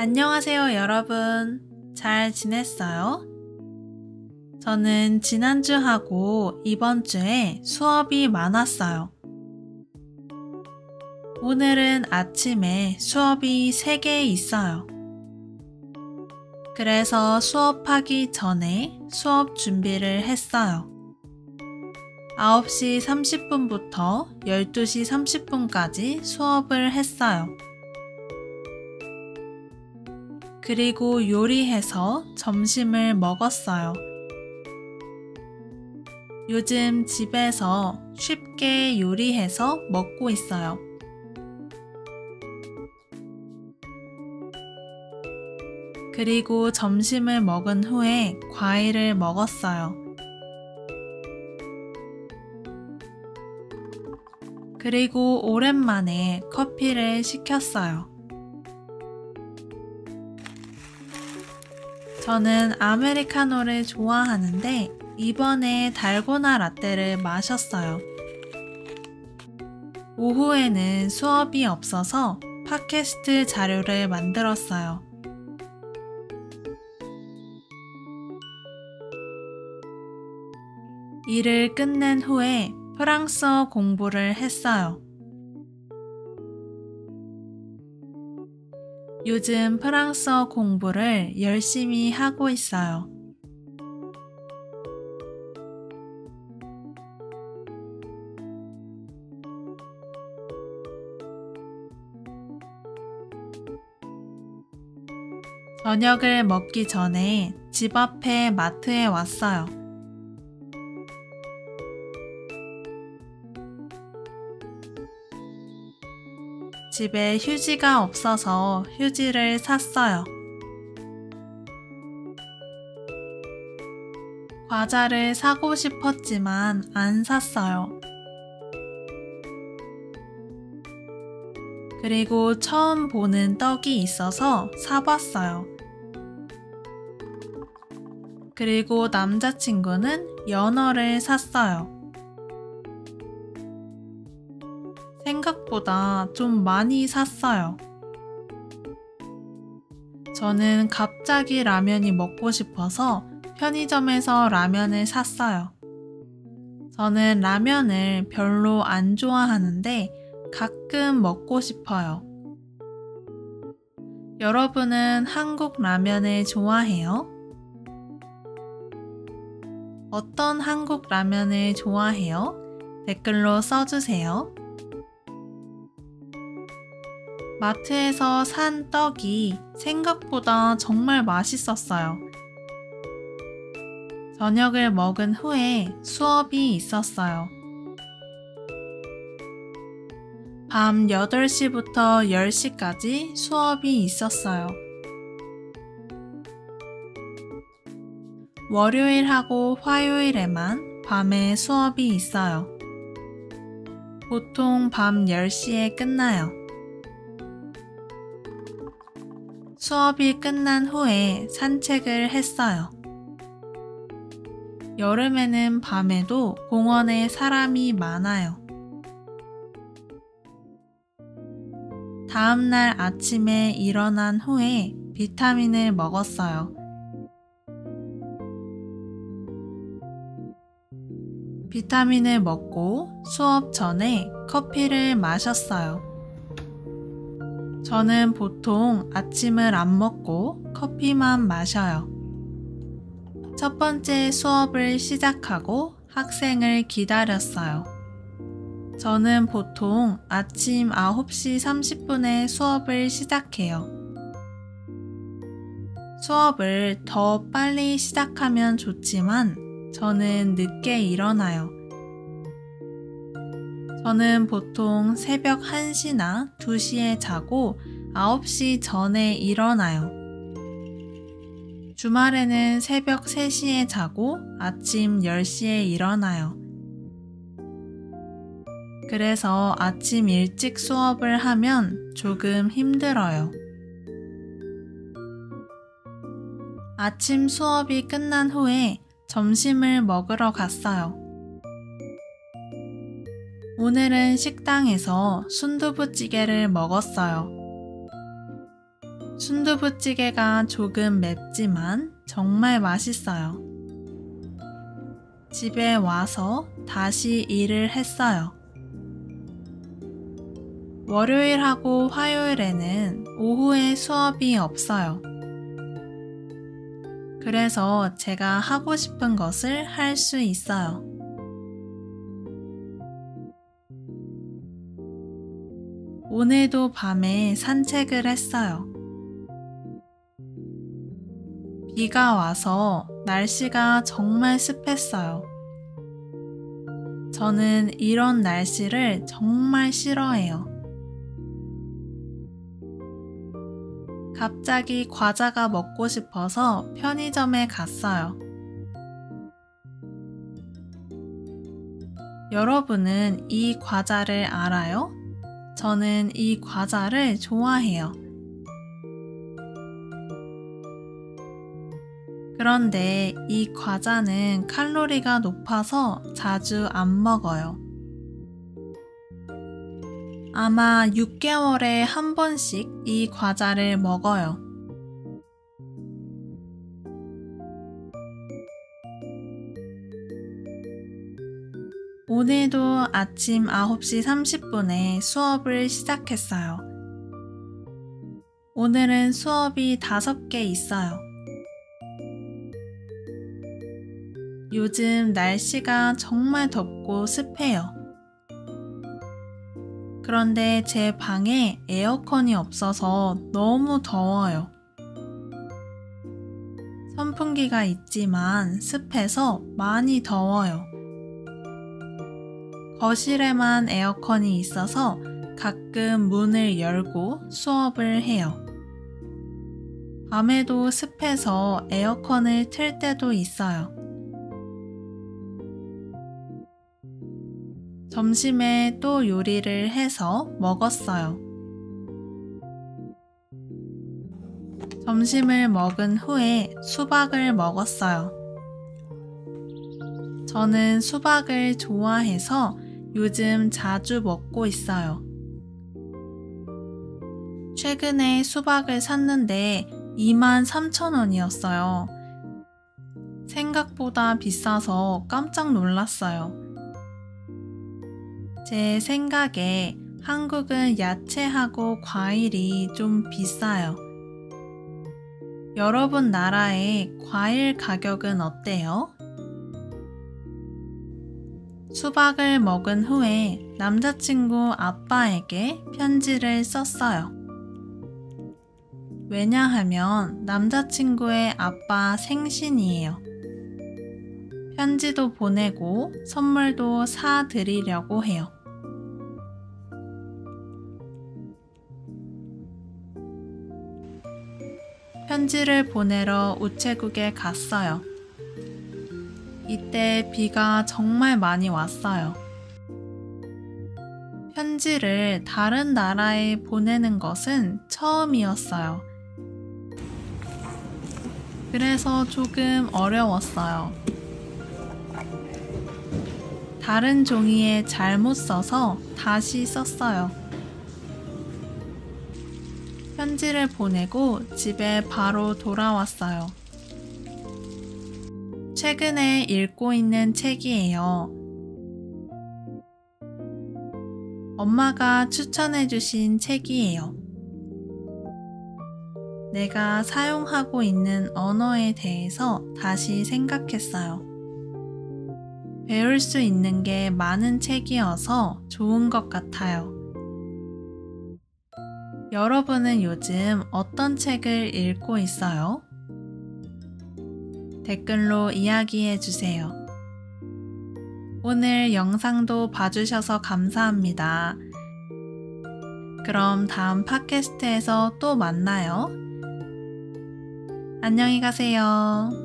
안녕하세요, 여러분. 잘 지냈어요? 저는 지난주하고 이번 주에 수업이 많았어요. 오늘은 아침에 수업이 3개 있어요. 그래서 수업하기 전에 수업 준비를 했어요. 9시 30분부터 12시 30분까지 수업을 했어요. 그리고 요리해서 점심을 먹었어요. 요즘 집에서 쉽게 요리해서 먹고 있어요. 그리고 점심을 먹은 후에 과일을 먹었어요. 그리고 오랜만에 커피를 시켰어요. 저는 아메리카노를 좋아하는데 이번에 달고나 라떼를 마셨어요. 오후에는 수업이 없어서 팟캐스트 자료를 만들었어요. 일을 끝낸 후에 프랑스어 공부를 했어요. 요즘 프랑스어 공부를 열심히 하고 있어요. 저녁을 먹기 전에 집 앞에 마트에 왔어요. 집에 휴지가 없어서 휴지를 샀어요. 과자를 사고 싶었지만 안 샀어요. 그리고 처음 보는 떡이 있어서 사봤어요. 그리고 남자친구는 연어를 샀어요. 생각보다 좀 많이 샀어요. 저는 갑자기 라면이 먹고 싶어서 편의점에서 라면을 샀어요. 저는 라면을 별로 안 좋아하는데 가끔 먹고 싶어요. 여러분은 한국 라면을 좋아해요? 어떤 한국 라면을 좋아해요? 댓글로 써주세요. 마트에서 산 떡이 생각보다 정말 맛있었어요. 저녁을 먹은 후에 수업이 있었어요. 밤 8시부터 10시까지 수업이 있었어요. 월요일하고 화요일에만 밤에 수업이 있어요. 보통 밤 10시에 끝나요. 수업이 끝난 후에 산책을 했어요. 여름에는 밤에도 공원에 사람이 많아요. 다음날 아침에 일어난 후에 비타민을 먹었어요. 비타민을 먹고 수업 전에 커피를 마셨어요. 저는 보통 아침을 안 먹고 커피만 마셔요. 첫 번째 수업을 시작하고 학생을 기다렸어요. 저는 보통 아침 9시 30분에 수업을 시작해요. 수업을 더 빨리 시작하면 좋지만 저는 늦게 일어나요. 저는 보통 새벽 1시나 2시에 자고 9시 전에 일어나요. 주말에는 새벽 3시에 자고 아침 10시에 일어나요. 그래서 아침 일찍 수업을 하면 조금 힘들어요. 아침 수업이 끝난 후에 점심을 먹으러 갔어요. 오늘은 식당에서 순두부찌개를 먹었어요. 순두부찌개가 조금 맵지만 정말 맛있어요. 집에 와서 다시 일을 했어요. 월요일하고 화요일에는 오후에 수업이 없어요. 그래서 제가 하고 싶은 것을 할 수 있어요. 오늘도 밤에 산책을 했어요. 비가 와서 날씨가 정말 습했어요. 저는 이런 날씨를 정말 싫어해요. 갑자기 과자가 먹고 싶어서 편의점에 갔어요. 여러분은 이 과자를 알아요? 저는 이 과자를 좋아해요. 그런데 이 과자는 칼로리가 높아서 자주 안 먹어요. 아마 6개월에 한 번씩 이 과자를 먹어요. 오늘도 아침 9시 30분에 수업을 시작했어요. 오늘은 수업이 5개 있어요. 요즘 날씨가 정말 덥고 습해요. 그런데 제 방에 에어컨이 없어서 너무 더워요. 선풍기가 있지만 습해서 많이 더워요. 거실에만 에어컨이 있어서 가끔 문을 열고 수업을 해요. 밤에도 습해서 에어컨을 틀 때도 있어요. 점심에 또 요리를 해서 먹었어요. 점심을 먹은 후에 수박을 먹었어요. 저는 수박을 좋아해서 요즘 자주 먹고 있어요. 최근에 수박을 샀는데 23,000원이었어요. 생각보다 비싸서 깜짝 놀랐어요. 제 생각에 한국은 야채하고 과일이 좀 비싸요. 여러분 나라의 과일 가격은 어때요? 수박을 먹은 후에 남자친구 아빠에게 편지를 썼어요. 왜냐하면 남자친구의 아빠 생신이에요. 편지도 보내고 선물도 사드리려고 해요. 편지를 보내러 우체국에 갔어요. 이때 비가 정말 많이 왔어요. 편지를 다른 나라에 보내는 것은 처음이었어요. 그래서 조금 어려웠어요. 다른 종이에 잘못 써서 다시 썼어요. 편지를 보내고 집에 바로 돌아왔어요. 최근에 읽고 있는 책이에요. 엄마가 추천해주신 책이에요. 내가 사용하고 있는 언어에 대해서 다시 생각했어요. 배울 수 있는 게 많은 책이어서 좋은 것 같아요. 여러분은 요즘 어떤 책을 읽고 있어요? 댓글로 이야기해 주세요. 오늘 영상도 봐주셔서 감사합니다. 그럼 다음 팟캐스트에서 또 만나요. 안녕히 가세요.